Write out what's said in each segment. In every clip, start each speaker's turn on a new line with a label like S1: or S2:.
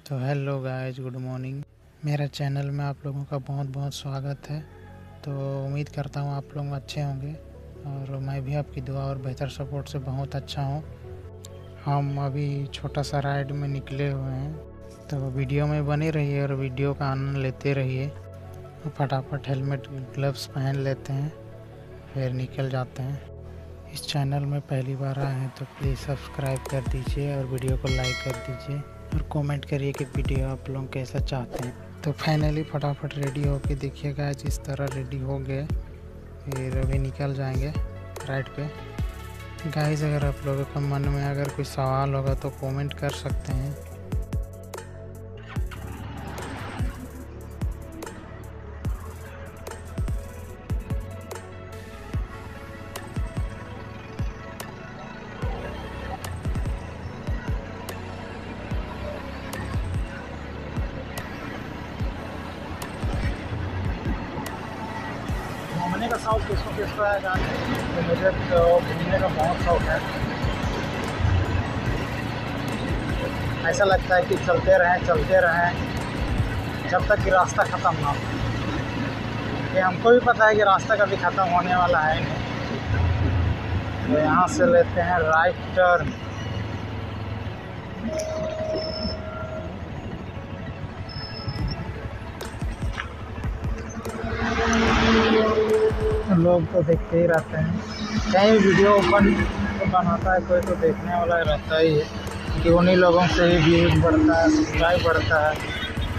S1: तो hello guys, good morning. मेरे channel में आप लोगों का बहुत बहुत स्वागत है। तो उम्मीद करता हूँ आप लोग अच्छे होंगे और मैं भी आपकी दुआ और बेहतर सपोर्ट से बहुत अच्छा हूँ। हम अभी छोटा सा राइड में निकले हुए हैं, तो वीडियो में बने रहिए और वीडियो का आनंद लेते रहिए। तो फटाफट हेलमेट ग्लव्स पहन लेते हैं, फिर निकल जाते हैं। इस चैनल में पहली बार आए हैं तो प्लीज़ सब्सक्राइब कर दीजिए और वीडियो को लाइक कर दीजिए और कमेंट करिए कि वीडियो आप लोग कैसा चाहते हैं। तो फाइनली फटाफट रेडी होके देखिएगा, जिस तरह रेडी हो गए फिर अभी निकल जाएंगे राइड पे। गाइस, अगर आप लोगों के मन में अगर कोई सवाल होगा तो कमेंट कर सकते हैं।
S2: घूमने का शौक किसको है जाने, तो मुझे तो घूमने का बहुत शौक है। ऐसा लगता है कि चलते रहें जब तक कि रास्ता ख़त्म ना हो। ये हमको भी पता है कि रास्ता कभी ख़त्म होने वाला है नहीं। तो यहाँ से लेते हैं राइट टर्न। लोग तो देखते ही रहते हैं, कहीं वीडियो ओपन तो बनाता है कोई, तो देखने वाला रहता ही है कि उन्हीं लोगों से ही व्यूज़ बढ़ता है, सब्सक्राइब बढ़ता है।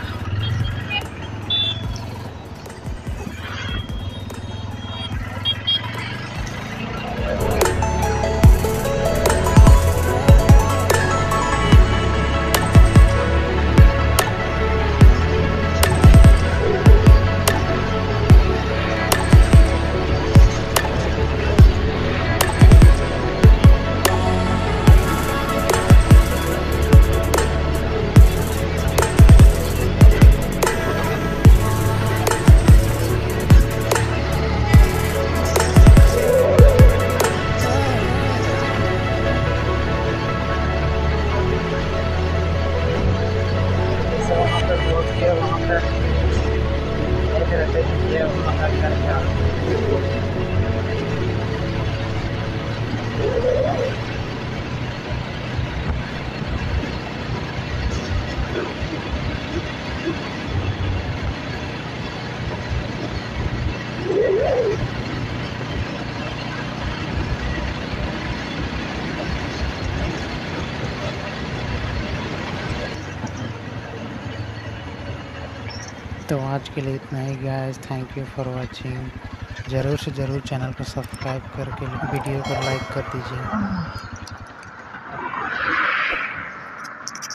S2: वहाँ पे देख रहे थे कि ये वहाँ का क्या
S1: तो आज के लिए इतना ही guys, thank you for watching. ज़रूर से ज़रूर चैनल को सब्सक्राइब करके वीडियो को लाइक कर दीजिए।